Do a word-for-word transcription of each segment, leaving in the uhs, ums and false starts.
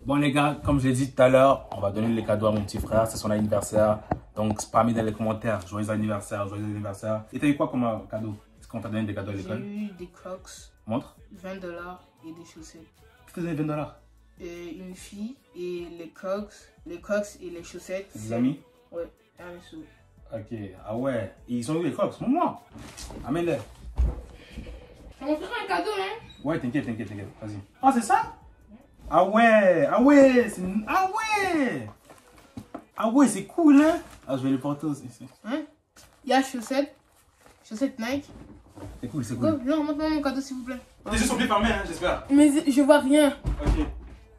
Bon les gars, comme je l'ai dit tout à l'heure, on va donner les cadeaux à mon petit frère, c'est son anniversaire. Donc spammez dans les commentaires, joyeux anniversaire, joyeux anniversaire. Et t'as eu quoi comme euh, cadeau? Est-ce qu'on t'a donné des cadeaux à l'école? J'ai eu des Crocs. Montre. vingt dollars et des chaussettes. Qui t'a donné vingt dollars? Et une fille et les Crocs, les Crocs et les chaussettes. Des amis? Ouais, un sou. Ok, ah ouais. Et ils ont eu les crocs, moi. Amène-les. Ça m'a fait un cadeau, hein? Ouais, t'inquiète, t'inquiète, t'inquiète. Vas-y. Ah, c'est ça? Ah ouais, ah ouais, c'est... Ah ouais. Ah ouais, c'est cool, hein? Ah, je vais les porter aussi. Hein? Il y a chaussettes. Chaussettes Nike. C'est cool, c'est cool. Non, montre-moi mon cadeau, s'il vous plaît. Tes yeux sont bien fermés, hein, j'espère. Mais je vois rien. Ok.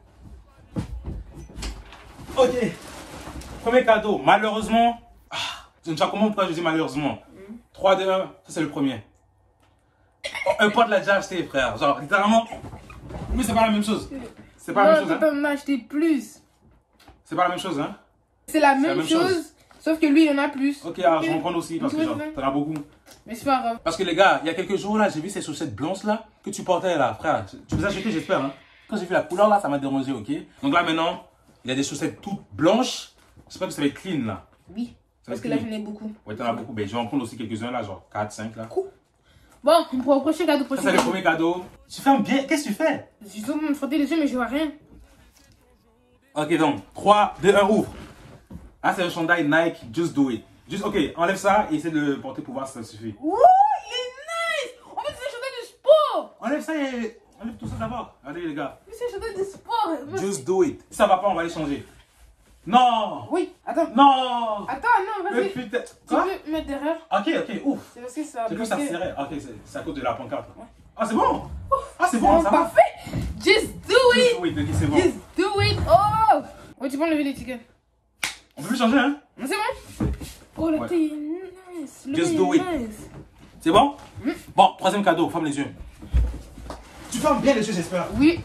Ok. Premier cadeau, malheureusement. Ah, je ne sais pas comment pourquoi je dis malheureusement. Mm. trois, deux, un, ça c'est le premier. Un pote l'a déjà acheté, frère. Genre, littéralement. Mais c'est pas la même chose. C'est pas non, la même chose. Tu peux m'en acheter plus. C'est pas la même chose, hein. C'est la, la même chose, chose, sauf que lui, il en a plus. Ok, alors je vais en prendre aussi parce que genre, t'en as beaucoup. Mais c'est pas grave. Parce que les gars, il y a quelques jours là, j'ai vu ces chaussettes blanches là que tu portais là, frère. Tu les as achetées, j'espère, hein. Quand j'ai vu la couleur là, ça m'a dérangé, ok. Donc là maintenant, il y a des chaussettes toutes blanches. J'espère que ça va être clean là. Oui, parce que là, j'en ai beaucoup. Ouais, t'en as beaucoup. Ben, je vais en prendre aussi quelques-uns là, genre quatre, cinq là. Cool. Bon, pour le prochain cadeau, prochain Ça, c'est le premier cadeau. Tu fermes bien. Qu'est-ce que tu fais? Je suis en train de me frotter les yeux, mais je vois rien. Ok, donc, trois, deux, un, ouvre. Ah, c'est un chandail Nike, just do it. Juste, ok, enlève ça et essaie de le porter pour voir si ça suffit. Wouh, il est nice! En fait, c'est un chandail de sport! Enlève ça et enlève tout ça d'abord. Regardez, les gars. Mais c'est un chandail de sport! Just do it. Si ça va pas, on va les changer. Non! Oui, attends. Non! Attends, non, vas-y. Tu peux mettre derrière. Ok, ok, ouf. C'est parce que ça C'est que ça serrait. Ok, c'est à cause de la pancarte. Ouais. Ah, c'est bon! Ah, c'est bon, ça parfait! va. Just do it! Just do it, ok, c'est bon. Just do it! Oh! Ouais, tu peux enlever l'étiquette. On peut plus changer, hein? C'est bon? Oh, la taille est nice. Just do it. Nice. C'est bon? Mm. Bon, troisième cadeau, ferme les yeux. Tu fermes bien les yeux, j'espère. Oui.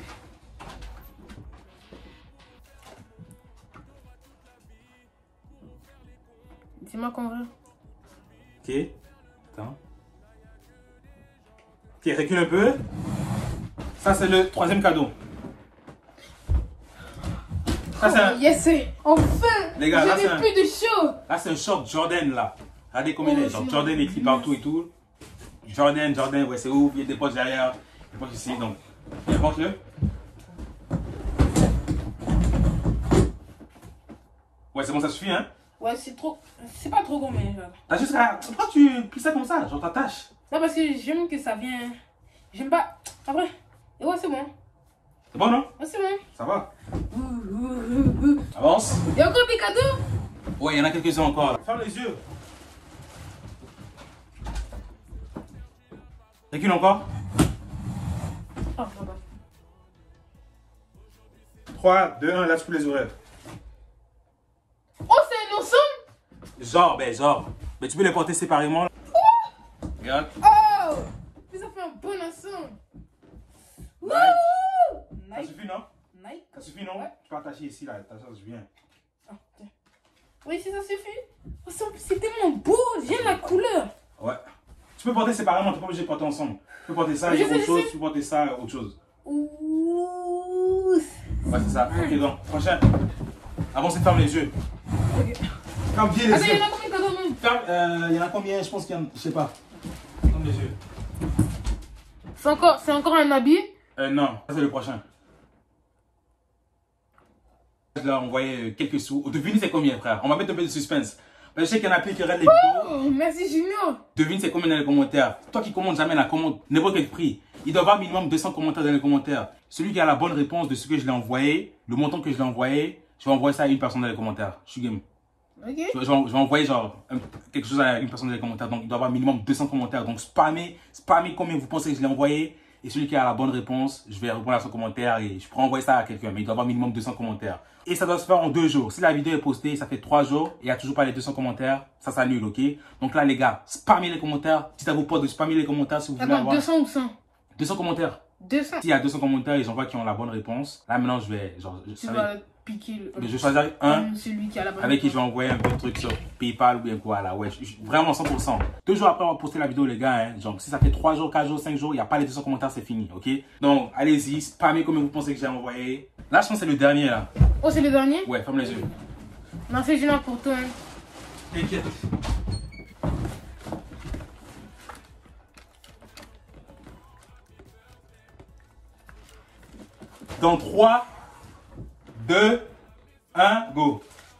Dis-moi qu'on veut. Ok. Attends. Ok, recule un peu. Ça, c'est le troisième cadeau. Ça, c'est un... Oh, yes, enfin! Les gars, là, c'est un... un... plus de chaud. Là, c'est un short Jordan, là. Regardez combien oh, il est. Genre, Jordan écrit partout et tout. Jordan, Jordan, ouais, c'est ouf. Il y a des poches derrière, des poches ici, donc... Viens, porte-le. Ouais, c'est bon, ça suffit, hein? Ouais, c'est trop... C'est pas trop gros, mais genre... T'as juste à... Pourquoi tu plies ça comme ça? Genre, t'attaches. Non, parce que j'aime que ça vient... J'aime pas... Après... Et ouais, c'est bon. C'est bon, non? Ouais, c'est bon. Ça va. Avance. Il y a encore des cadeaux? Ouais, il y en a quelques-uns encore. Ferme les yeux. Recule encore. Oh, pardon. trois, deux, un, lâche plus les oreilles. Oh, c'est un ensemble? Genre, ben genre. Mais tu peux les porter séparément. Oh! Regarde. Oh! Mais ça fait un bon ensemble. Nike. Nike. Ça suffit, non? Nike. Ça suffit, non? Ouais. Tu peux attacher ici, là. Ta chose vient. Oh, oui, si ça suffit. Oh, c'est tellement beau. J'aime la couleur. Ouais. Tu peux porter séparément. Tu n'es pas obligé de porter ensemble. Tu peux porter ça et autre chose. Tu peux porter ça et autre chose. Ouh. Ouais, c'est ça. Ok, donc, prochain. Avancez, ferme les yeux. Ok. Ferme bien les Attends, yeux. il y en a combien de cadeaux même? Ferme. Euh, il y en a combien? Je pense qu'il y en a. Je sais pas. Ferme les yeux. C'est encore, c'est encore un habit? Euh, non. Ça, c'est le prochain. Je leur ai envoyé quelques sous. Devinez c'est combien, frère? On va mettre un peu de suspense. Je sais qu'il y en a plus qui regardent les vidéos. Oh, merci Junior. Devine c'est combien dans les commentaires. Toi qui commandes jamais la commande, n'importe quel prix. Il doit y avoir minimum deux cents commentaires dans les commentaires. Celui qui a la bonne réponse de ce que je l'ai envoyé, le montant que je l'ai envoyé, je vais envoyer ça à une personne dans les commentaires. Je suis game. Ok. Je, vais, je vais envoyer genre un, quelque chose à une personne dans les commentaires. Donc il doit y avoir minimum deux cents commentaires. Donc spammez, spammez combien vous pensez que je l'ai envoyé. Et celui qui a la bonne réponse, je vais répondre à son commentaire et je pourrais envoyer ça à quelqu'un. Mais il doit y avoir minimum deux cents commentaires. Et ça doit se faire en deux jours. Si la vidéo est postée, ça fait trois jours et il n'y a toujours pas les deux cents commentaires, ça s'annule, ok? Donc là, les gars, spammez les commentaires. Dites à vos potes de spammer les commentaires si vous voulez Attends, avoir... deux cents ou cent? deux cents commentaires. deux cents. S'il y a deux cents commentaires et j'en vois qui ont la bonne réponse, là maintenant je vais. Genre, je, Tu ça vas va- piquer le. mais je vais choisir un Celui qui a la bonne avec qui je réponse. vais envoyer un peu de trucs sur PayPal ou bien quoi là. Ouais, je- je- vraiment cent pour cent. Deux jours après avoir posté la vidéo, les gars, hein, genre si ça fait trois jours, quatre jours, cinq jours, il n'y a pas les deux cents commentaires, c'est fini, ok? Donc allez-y, spammez comme vous pensez que j'ai envoyé. Là, je pense que c'est le dernier là. Oh, c'est le dernier? Ouais, ferme les yeux. Merci, Julien, pour toi. Hein. T'inquiète. Dans trois, deux, un, go.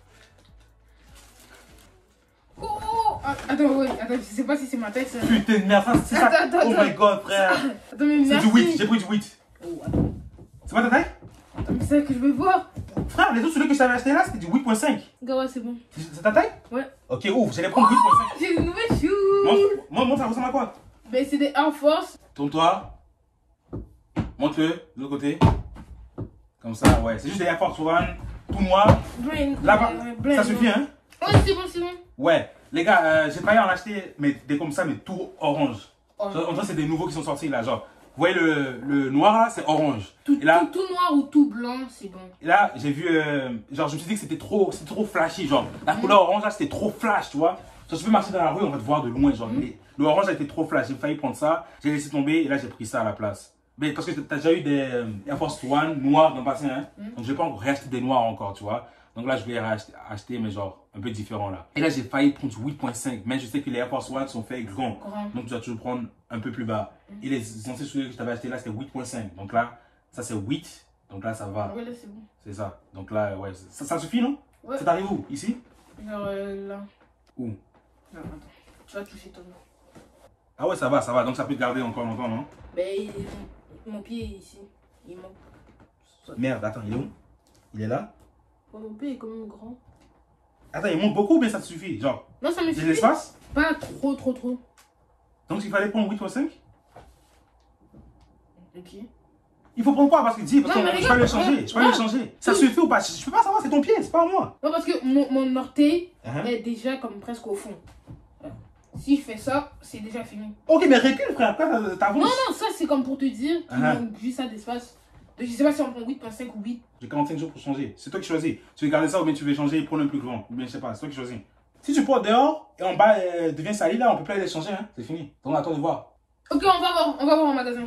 Oh, oh, oh. Ah, attends, oui, attends, je sais pas si c'est ma tête. Ça. Putain de merde, ça, c'est ça. Attends, attends, Oh my god, frère. Attends, mais C'est merci. du huit, j'ai pris du huit. Oh, attends. C'est pas ta taille? Attends, mais c'est ça que je veux voir. Frère, les autres, celui que je t'avais acheté là, c'était du huit point cinq. Gars, ouais, c'est bon. C'est ta taille? Ouais. Ok, ouf, j'allais prendre huit point cinq. J'ai une nouvelle shoe. Montre, montre, montre, ça ressemble à quoi? Ben, c'est des Air Force. Tourne-toi. Montre-le, de l'autre côté. Comme ça, ouais. C'est juste des Air Force One, tout noir. Brain. Là-bas, euh, brain, ça suffit, ouais. hein? Ouais, c'est bon, c'est bon. Ouais. Les gars, euh, j'ai failli en acheter, mais des comme ça, mais tout orange. Oh, Genre, en fait, c'est des nouveaux qui sont sortis là. Genre, vous voyez le, le noir là, c'est orange. tout, Et là, tout, tout noir ou tout blanc, c'est bon. et là j'ai vu, euh, genre, je me suis dit que c'était trop, c'était trop flashy. Genre, la couleur orange là, c'était trop flash, tu vois. Genre, tu peux marcher dans la rue, on va te voir de loin. Genre, Mm. les- le orange a été trop flash. J'ai failli prendre ça, j'ai laissé tomber et là, j'ai pris ça à la place. Mais parce que t'as déjà eu des euh, Air Force One noirs dans le passé, hein. Mm. Donc, je vais pas encore réacheter des noirs encore, tu vois. Donc là, je vais acheter, acheter, mais genre, un peu différent là. Et là, j'ai failli prendre du huit point cinq, mais je sais que les Air Force One sont faits grands. Grand. Donc, tu dois toujours prendre un peu plus bas. Et les anciens souliers que je t'avais acheté là, c'était huit point cinq. Donc là, ça c'est huit. Donc là, ça va. Ouais, là, c'est bon. C'est ça. Donc là, ouais. Ça, ça suffit, non? Ouais. Ça t'arrive où? Ici? Genre euh, là. Où? Non, attends. Tu vas toucher ton nom. Ah ouais, ça va, ça va. Donc ça peut te garder encore longtemps, non? Ben, il- mon pied est ici. Il manque. Merde, attends, il est où? Il est là? Ouais, mon pied est quand même grand. Attends, il manque beaucoup, mais ça te suffit. Genre, Non, ça me il y a de suffit. l'espace? Pas trop, trop, trop. Donc il fallait prendre huit point cinq? Ok. Il faut prendre quoi? Parce que dis, parce Non, que mais je peux regarde, le changer. Je peux ouais. le changer. Ça Oui. suffit ou pas? Je je peux pas savoir, c'est ton pied, c'est pas moi. Non, parce que mon, mon orteil Hein? est déjà comme presque au fond. Si je fais ça, c'est déjà fini. Ok, mais recule, frère. Pourquoi t'avances? Non, non, ça c'est comme pour te dire qu'il Uh-huh. manque juste ça d'espace. Donc, je sais pas si on prend huit point cinq ou huit. J'ai quarante-cinq jours pour changer. C'est toi qui choisis. Tu veux garder ça ou bien tu veux changer et prendre un plus grand. Ou bien je sais pas, c'est toi qui choisis. Si tu portes dehors et en bas euh, devient sali là, on peut pas les changer, hein. C'est fini. Donc attends de voir. Ok, on va voir, on va voir en magasin.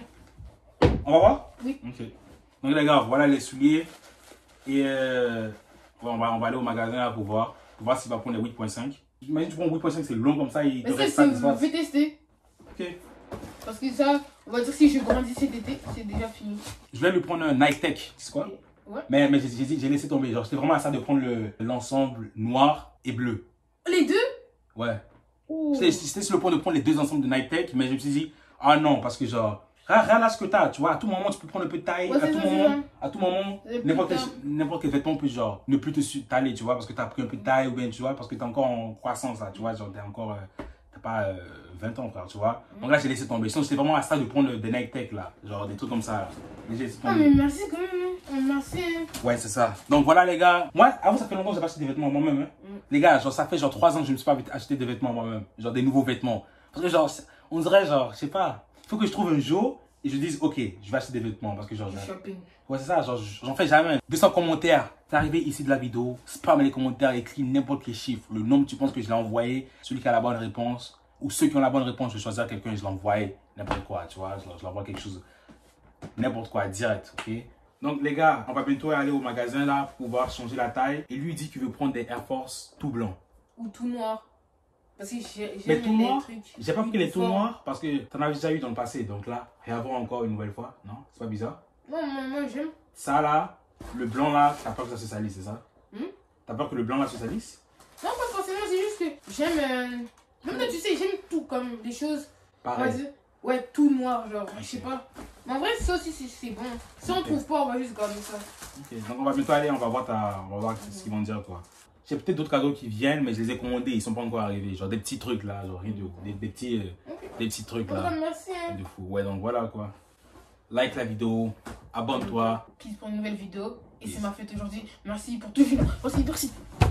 On va voir? Oui. Ok. Donc les gars, voilà les souliers. Et euh, ouais, on, va, on va aller au magasin là pour voir. Pour voir s'il va prendre les huit point cinq. Imagine tu prends huit point cinq, c'est long comme ça, il te Mais ça, reste pas c'est- je d'espace. vais tester. Ok. Parce que ça, on va dire si je grandis cet été, c'est déjà fini. Je vais lui prendre un Nike Tech. C'est quoi? Ouais. Mais, mais j'ai- j'ai j'ai laissé tomber. Genre, c'était vraiment à ça de prendre le- l'ensemble noir et bleu. Les deux? Ouais. Oh. J'étais j'étais sur le point de prendre les deux ensembles de Nike Tech, mais je me suis dit, ah non, parce que genre, regarde là ce que t'as, tu vois, à tout moment tu peux prendre un peu de taille, Ouais, à, c'est tout ça, c'est moment, à tout moment, Et plus n'importe quel, tard. n'importe quel vêtement peut genre ne plus te su- t'aller, tu vois, parce que t'as pris un peu de taille ou bien, tu vois, parce que t'es encore en croissance là, tu vois, genre t'es encore, euh, t'as pas euh, vingt ans frère, tu vois. Donc là j'ai laissé tomber, sinon c'était vraiment à ça de prendre le- des Nike Tech là, genre des trucs comme ça là. Mais j'ai laissé Ah, tomber. mais merci quand même. hein. Merci. hein. Ouais, c'est ça. Donc voilà les gars. Moi, avant ça fait longtemps que j'ai pas acheté des vêtements moi-même. Hein. Mm. Les gars, genre ça fait genre trois ans que je me suis pas acheté des vêtements moi-même. Genre des nouveaux vêtements. Parce que genre, on dirait genre, je sais pas, il faut que je trouve un jour et je dise, ok, je vais acheter des vêtements. Parce que genre, Du genre- shopping. ouais, c'est ça, genre, j'en fais jamais. deux cents commentaires. T'es arrivé ici de la vidéo, spam les commentaires, écris n'importe quel chiffre. Le nombre que tu penses que je l'ai envoyé, celui qui a la bonne réponse, ou ceux qui ont la bonne réponse, je vais choisir quelqu'un et je l'envoie n'importe quoi, tu vois. Je, je l'envoie quelque chose, n'importe quoi, direct, ok? Donc les gars, on va bientôt aller au magasin là pour pouvoir changer la taille. Et lui dit qu'il veut prendre des Air Force tout blancs. Ou tout noir. Parce que j'ai- Mais j'aime tout les noir, trucs. j'ai pas pris les tout uniformes. noirs parce que t'en avais déjà eu dans le passé. Donc là, réavoir encore une nouvelle fois, non? C'est pas bizarre? Non, moi, moi j'aime. Ça là, le blanc là, t'as peur que ça se salisse, c'est ça? Hmm? T'as peur que le blanc là se salisse? Non, pas forcément, c'est juste que j'aime. Euh... Même toi, tu sais, j'aime tout comme des choses. on va Pareil. dire, ouais, tout noir, genre, je sais Ok. pas. Mais en vrai, ça aussi, c'est- c'est bon. Si on Ok. trouve pas, on va juste garder ça. Ok, donc on va bientôt aller, on va voir, ta... on va voir ce qu'ils vont dire quoi. J'ai peut-être d'autres cadeaux qui viennent, mais je les ai commandés, ils sont pas encore arrivés. Genre des petits trucs là, genre rien de des, des petits, euh, Ok. des petits trucs Bon, là. merci. Hein. De fou. Ouais, donc voilà quoi. Like la vidéo, abonne-toi. Peace pour une nouvelle vidéo. Et Peace. c'est ma fête aujourd'hui. Merci pour tout. Merci, merci.